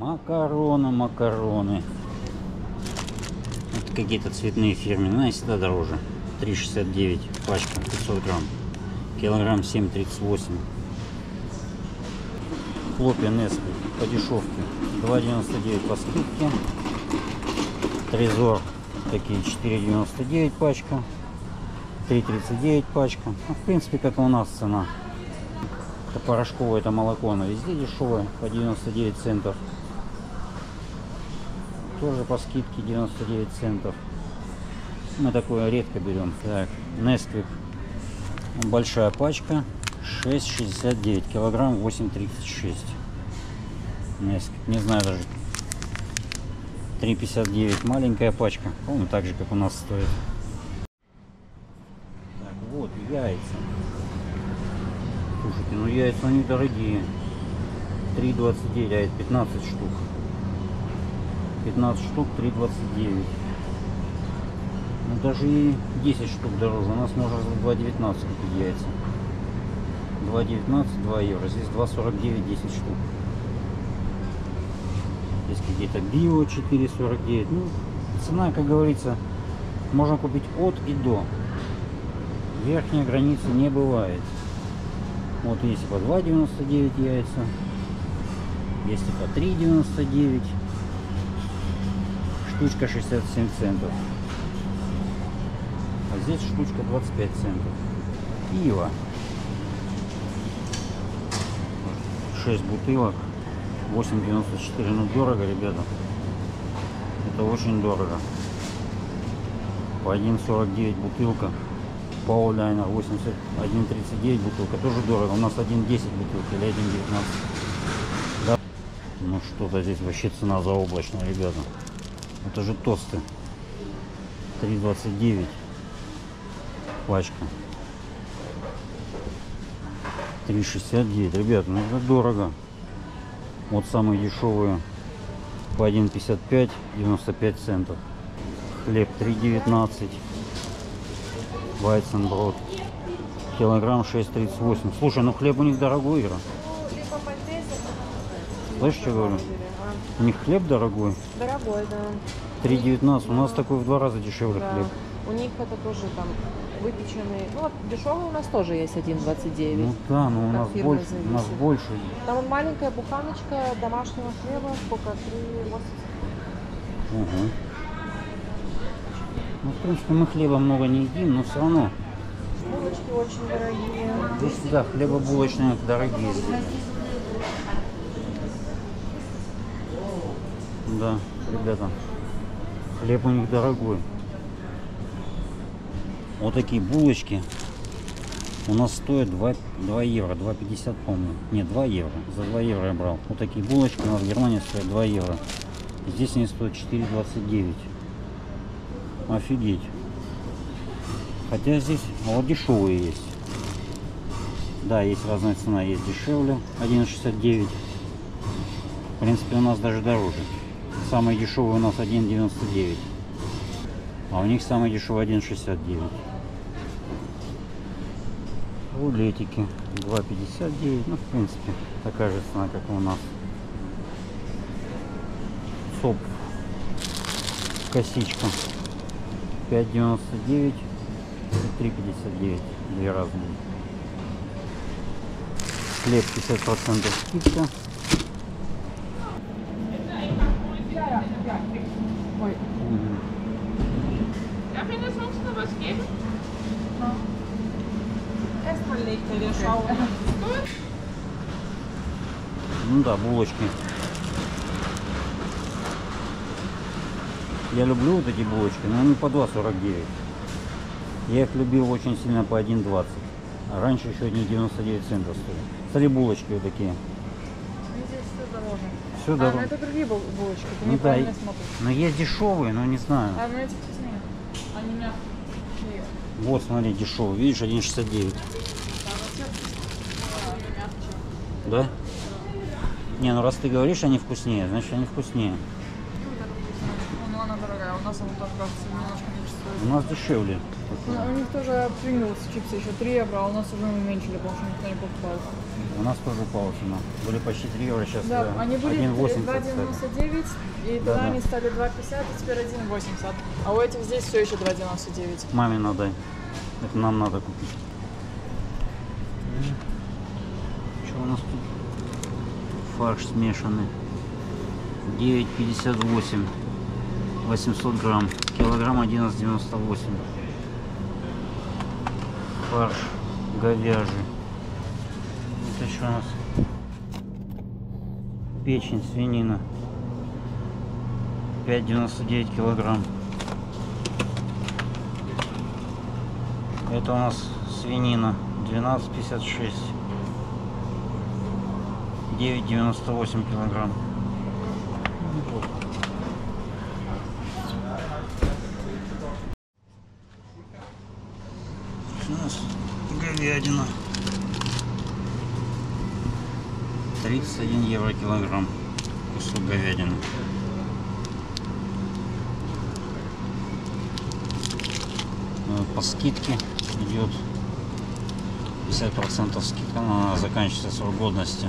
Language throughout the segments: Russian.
Макароны. Это какие-то цветные фирменные, они всегда дороже. 3,69 пачка, 500 грамм. Килограмм 7,38. Хлопья Nestle по дешевке 2,99 по скидке. Трезор такие 4,99 пачка. 3,39 пачка. Ну, в принципе, как и у нас цена. Это порошковое, это молоко, оно везде дешевое, по 99 центов. Тоже по скидке 99 центов. Мы такое редко берем. Так, Nesquik. Большая пачка. 6,69. Килограмм 8,36. Nesquik. Не знаю даже. 3,59. Маленькая пачка. По-моему, так же, как у нас стоит. Так, вот яйца. Слушайте, ну яйца они дорогие. 3,29, а это 15 штук. 15 штук 3,29. Ну даже и 10 штук дороже. У нас можно за 2,19 купить яйца. 2,19, 2 евро. Здесь 2,49, 10 штук. Здесь какие-то био 4,49. Ну, цена, как говорится, можно купить от и до. Верхней границы не бывает. Вот есть по 2,99 яйца. Есть и по 3,99. Штучка 67 центов. А здесь штучка 25 центов. Пиво. 6 бутылок. 8,94. Ну дорого, ребята. Это очень дорого. По 1,49 бутылка. Паулайнер 1,39 бутылка. Тоже дорого. У нас 1,10 бутылка или 1,19. Да. Ну что-то здесь вообще цена заоблачная, ребята. Это же тосты. 3,29 пачка. 3,69. Ребята, ну это дорого. Вот самые дешевые по 1,55, 95 центов. Хлеб 3,19. Вайценброд. Килограмм 6,38. Слушай, ну хлеб у них дорогой, Ира. Слышишь, что говорю? У них хлеб дорогой. Дорогой, да. 3,19. У нас такой в 2 раза дешевле хлеб. У них это тоже там выпеченный. Ну вот дешевый у нас тоже есть 1,29. Ну да, но у нас больше. Зависит. У нас больше. Там вот маленькая буханочка домашнего хлеба, сколько? 3,80. Угу. Ну, в принципе, мы хлеба много не едим, но все равно. Булочки очень дорогие. Здесь, да, хлебобулочные дорогие здесь. Да, ребята, хлеб у них дорогой. Вот такие булочки у нас стоят 2 евро, 2,50, помню. Нет, 2 евро. За 2 евро я брал. Вот такие булочки у нас в Германии стоят 2 евро. Здесь они стоят 4,29. Офигеть. Хотя здесь вот дешевые есть. Да, есть разная цена. Есть дешевле 1,69. В принципе, у нас даже дороже. Самый дешевый у нас 1,99. А у них самый дешевый 1,69. Рулетики 2,59. Ну, в принципе, такая же цена, как и у нас. Соп. Косичка 5,99 и 3,59. Две разные. Хлеб 50% скидка. Ой. Darf Ihnen das sonst noch was geben? Erstmal legt er dir schauen. Ну да, булочки. Я люблю вот эти булочки, но они по 2,49. Я их любил очень сильно по 1,20. А раньше еще 1,99 центов стоили. Смотри, булочки вот такие. Здесь все дороже. Все А, дорого. ну это другие булочки, ты Ну да, неправильно смотришь. но есть дешевые, но не знаю. А, ну эти вкуснее. Они мягкие. Вот, смотри, дешевый. Видишь, 1,69. Да? Не, ну раз ты говоришь, они вкуснее, значит они вкуснее. Ну, она дорогая. У нас она там кажется немножко меньше стоит. У нас дешевле. Ну, у них тоже Pringles чипсы еще 3 евро, а у нас уже уменьшили, потому что никто не покупает. У нас тоже упала цена. Были почти 3 евро, сейчас Да, они были 1,80. 2,99, и тогда Да-да. они стали 2,50, и теперь 1,80. А у этих здесь все еще 2,99. Маме надо. Это нам надо купить. Что у нас тут? Фарш смешанный. 9,58. 800 грамм. Килограмм 11,98. Фарш говяжий. Это что у нас? Печень, свинина. 5,99 килограмм. Это у нас свинина 12,56. 9,98 килограмм. У нас говядина 31 евро килограмм. Кусок говядины. По скидке идет 50% скидка, но она заканчивается срок годности.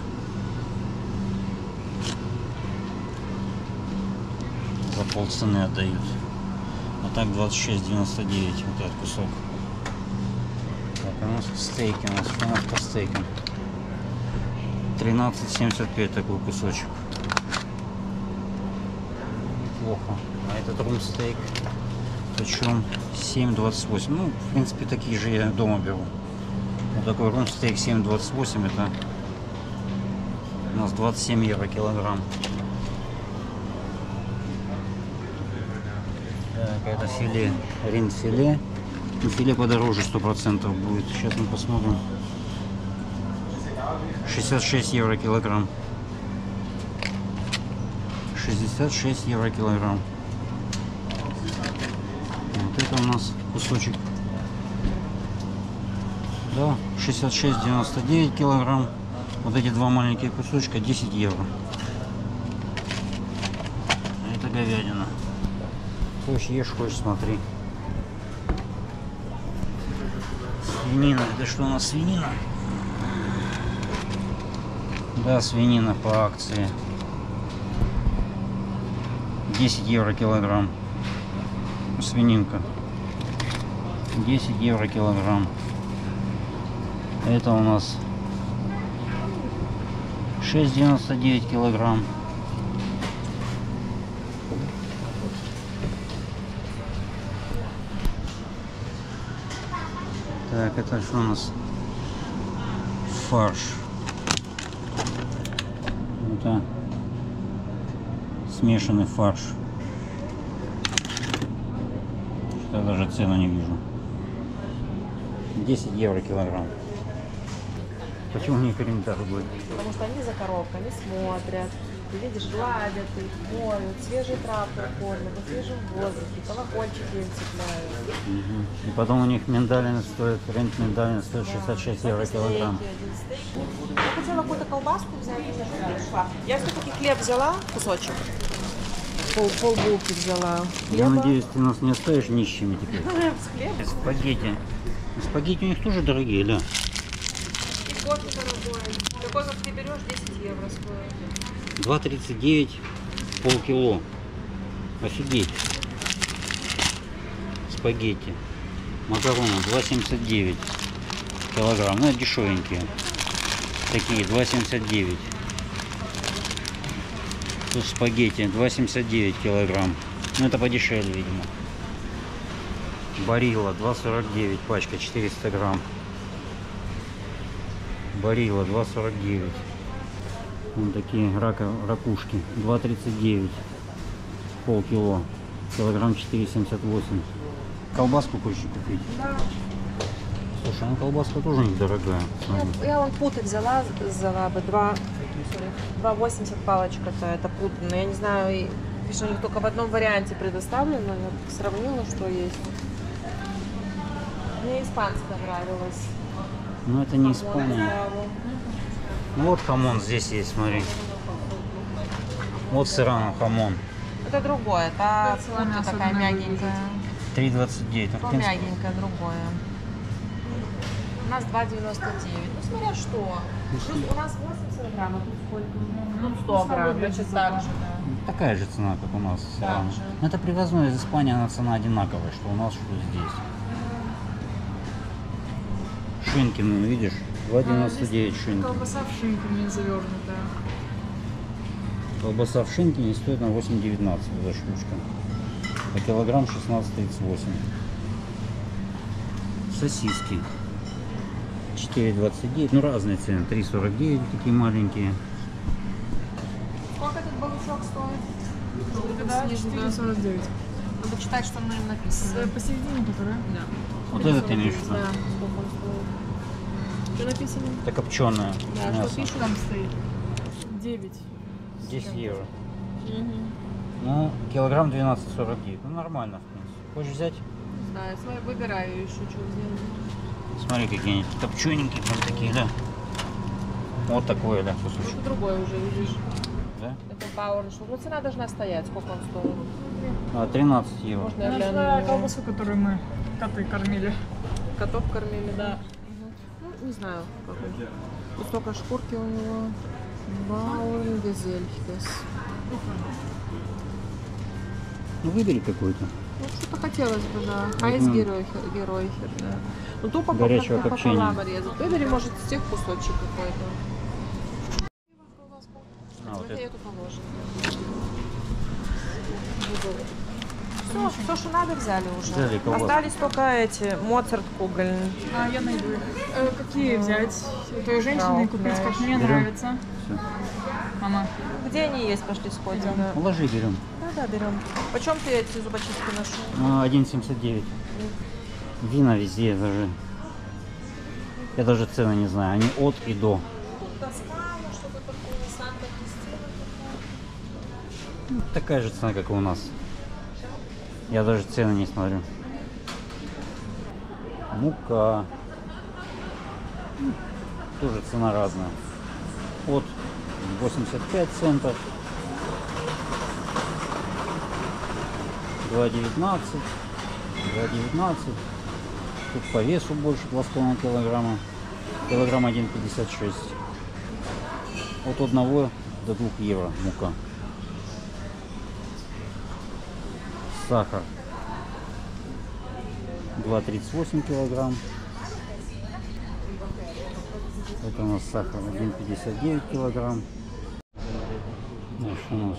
За полцены отдают. А так 26,99 вот этот кусок. Так, у нас стейки. У нас по стейкам 13,75 такой кусочек. Неплохо. А этот румстейк почем 7,28. Ну, в принципе, такие же я дома беру. Вот такой румстейк 7,28. Это у нас 27 евро килограмм. Так, это филе, рин-филе. Ну, филе подороже 100% будет. Сейчас мы посмотрим. 66 евро килограмм. 66 евро килограмм. Вот это у нас кусочек. Да, 66,99 килограмм. Вот эти два маленькие кусочка 10 евро. А это говядина. Хочешь ешь, хочешь смотри. Свинина. Это что у нас, свинина? Да, свинина по акции. 10 евро килограмм. Свининка. 10 евро килограмм. Это у нас 6,99 килограмм. Так, это что у нас? Фарш. Это смешанный фарш. Я даже цену не вижу. 10 евро килограмм. Почему не торгуют? Потому что они за коровкой, они смотрят. Ты видишь, гладят их, моют, свежий трактор кормят, на свежем воздухе, колокольчики им цепляют. И потом у них миндалин стоит, рент миндалин стоит 66 евро килограмм. Я хотела какую-то колбаску взять, я все-таки хлеб взяла, кусочек. Полбулки взяла. Я надеюсь, ты нас не оставишь нищими теперь. С хлебом. Спагетти. Спагетти у них тоже дорогие, да? И кофе дорогой. Такой, как ты берешь, 10 евро стоит. 2,39 полкило. Офигеть. Спагетти. Макароны 2,79 килограмм. Ну, это дешевенькие. Такие 2,79. Тут спагетти 2,79 килограмм. Ну, это подешевле, видимо. Барилла 2,49 пачка, 400 грамм. Барилла 2,49. Вот такие ракушки 2,39 полкило, килограмм 4,78. Колбаску хочешь купить? Да. Слушай, ну колбаска тоже недорогая. Смотри. Я вон путы взяла бы 2,80 палочка-то, это путы. Но я не знаю, видишь, у них только в одном варианте предоставлено. Я сравнила, что есть. Мне испанская нравилась. Ну это не Испания. Ну вот хамон здесь есть, смотри. Вот сырано хамон. Это другое, это пута такая мягенькая. 3,29. Ну, в То принципе, мягенькое, другое. У нас 2,99. Ну, смотря что. Плюс у нас 80 грамм, а тут сколько? Тут 100 грамм. Значит, так же, да. такая же цена, как у нас. всё Так равно. же. Но это привозной из Испании, она цена одинаковая, что у нас, что здесь. Шинки, ну видишь, 2,99 шинки. Колбаса в шинку не завернутая. Колбаса в шинке не стоит на 8,19 эта штучка. А килограмм 16,38. Сосиски 4,29. Ну разные цены. 3,49 такие маленькие. Сколько этот балычок стоит? Да, Снизу, да. 4,49. Надо читать, что на нем написано. Посередине которая? Да. Вот это ты имеешь в виду? Да, сколько он стоит. Что написано? Это копченое Да, что мясо. пишут? Там стоит 9. 10 евро. Угу. Ну, килограмм 12,49. Ну нормально, в принципе. Хочешь взять? Не знаю, смотри, выбираю еще, что сделать. Смотри, какие они копчененькие прям такие, да? Вот такое, да, кусочек. Это другой уже, видишь. Да? Это Power. Ну, цена должна стоять. Сколько он стоит? А, 13 евро. Можно я Это гляну? нашла на него? колбасу, которую мы коты кормили. Котов кормили, да. Ну, не знаю, как он. Тут столько шкурки у него. Бауэн Гезельхтес. Ну выбери какой-то. Ну, что-то хотелось бы, да. Хайс Геройхер, да. Ну, тупо Горячего пополам копчения. резать. Выбери, может, с тех кусочек какой-то. А, вот Это это. я тут положу. Все, что надо, взяли уже. Взяли колбаску. Остались только эти Моцарт Кугель. А, я найду их. Какие взять? У той женщины купить, как мне Берем. нравится. Всё. Мама. Где они есть? Пошли сходим. Идем. Да. Ложи берем. Да, берем. Почем ты эти зубочистки нашел? 1,79. Вина везде даже. Я даже цены не знаю. Они от и до. что-то такое, Санта-Кристина. Ну, такая же цена, как и у нас. Я даже цены не смотрю. Мука. Тоже цена разная. От 85 центов. 2,19. 2,19. Тут по весу больше 2,5 килограмма. Килограмм 1,56. От 1 до 2 евро мука. Сахар 2,38 килограмм. Это у нас сахар 1,59 килограмм. Что у нас?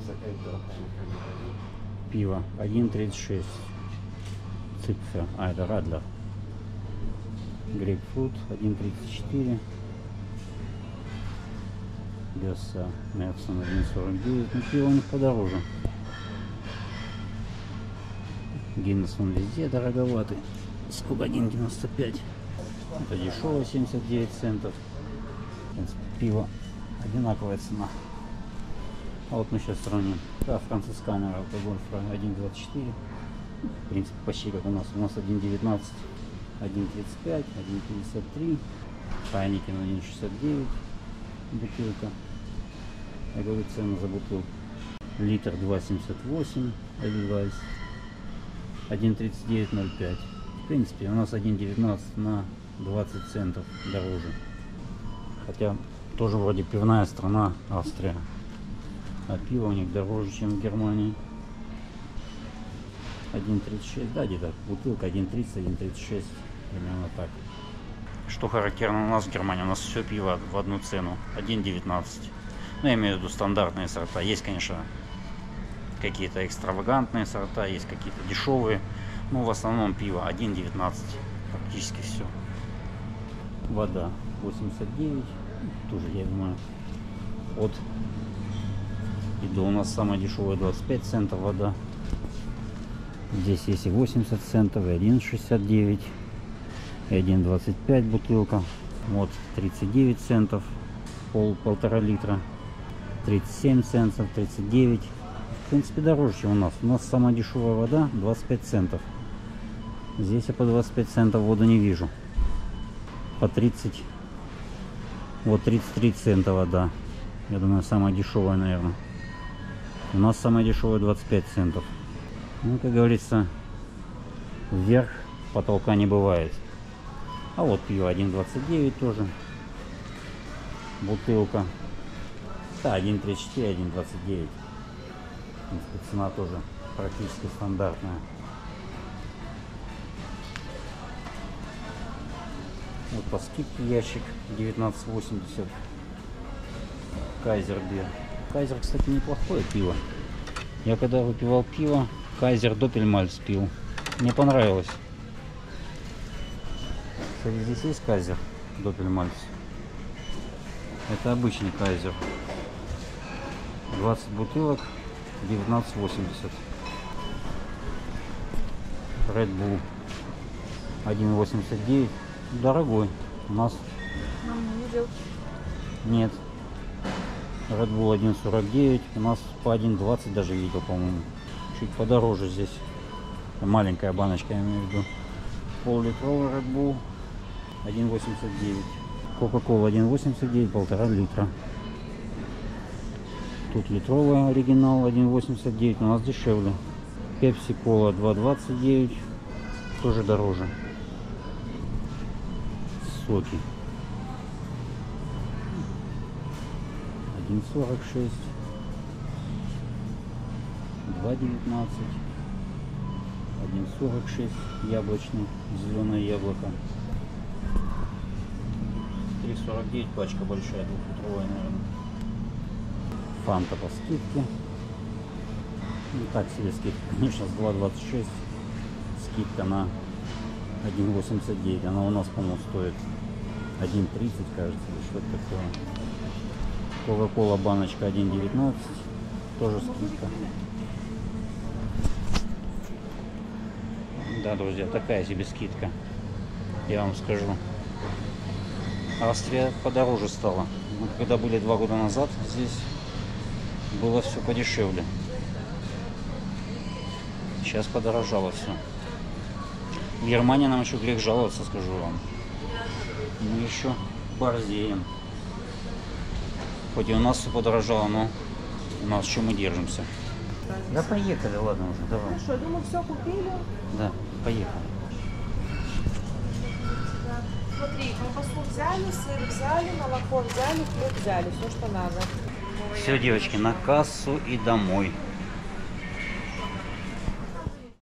Пиво 1,36. Ципфер. А, это Радлер. Грейпфрут 1,34. Гесса Мерсон 1,49. Ну, пиво у них подороже. Гиннес он везде дороговатый. Сколько? 1,95. Это дешево, 79 центов. В принципе, пиво одинаковая цена. А вот мы сейчас сравним. Да, францисканер алкоголь 1,24. В принципе, почти как у нас. У нас 1,19, 1,35, 1,53. Хайникен 1,69 бутылка. Я говорю, цену за бутылку. Литр 2,78. Эдельвайс 1,39,05. В принципе, у нас 1,19 на 20 центов дороже. Хотя тоже вроде пивная страна Австрия. А пиво у них дороже, чем в Германии. 1,36, да, где-то бутылка 1,30, 1,36, примерно так. Что характерно у нас в Германии, у нас все пиво в одну цену, 1,19. Ну, я имею в виду стандартные сорта. Есть, конечно, какие-то экстравагантные сорта, есть какие-то дешевые. Но в основном пиво 1,19, практически все. Вода 89, тоже, я думаю, от и до. У нас самая дешевая 25 центов вода. Здесь есть и 80 центов, и 1,69, и 1,25 бутылка. Вот 39 центов, полтора литра. 37 центов, 39. В принципе, дороже, чем у нас. У нас самая дешевая вода 25 центов. Здесь я по 25 центов воду не вижу. По 30. Вот 33 цента вода. Я думаю, самая дешевая, наверное. У нас самая дешевая 25 центов. Ну, как говорится, Вверх потолка не бывает. А вот пиво 1,29 тоже. Бутылка. Да, 1,34, 1,29. В принципе, цена тоже практически стандартная. Вот по скидке ящик 19,80. Кайзер бир. Кайзер, кстати, неплохое пиво. Я когда выпивал пиво, Кайзер Доппельмальц пил. Мне понравилось. Кстати, здесь есть Кайзер Доппельмальц. Это обычный Кайзер. 20 бутылок, 19,80. Red Bull 1,89. Дорогой. У нас Мам, не видел. нет. Red Bull 1,49. У нас по 1,20 даже видел, по-моему. Чуть подороже здесь. Маленькая баночка, я имею в виду. Пол-литровый Red Bull 1,89. Кока-кола 1,89, 1,5 литра. Тут литровый оригинал 1,89, у нас дешевле. Пепси-кола 2,29, тоже дороже. Соки 1,46, 2,19, 1,46 яблочный, зеленое яблоко. 3,49 пачка большая, двухлитровая, наверное. Фанта по скидке. Ну, так себе скидка, конечно, с 2,26 скидка на 1,89. Она у нас, по-моему, стоит 1,30, кажется, или что-то такое. Кока-кола баночка 1,19, тоже скидка. Да, друзья, такая себе скидка, я вам скажу. Австрия подороже стала. Мы когда были 2 года назад, здесь было все подешевле. Сейчас подорожало все. В Германии нам еще грех жаловаться, скажу вам. Мы еще борзеем. Хоть и у нас все подорожало, но у нас еще мы держимся. Да поехали, ладно уже, давай. Ну что, думаю, все купили. Да, поехали. Смотри, колбасу взяли, сыр взяли, молоко взяли, хлеб взяли, все, что надо. Все, девочки, на кассу и домой.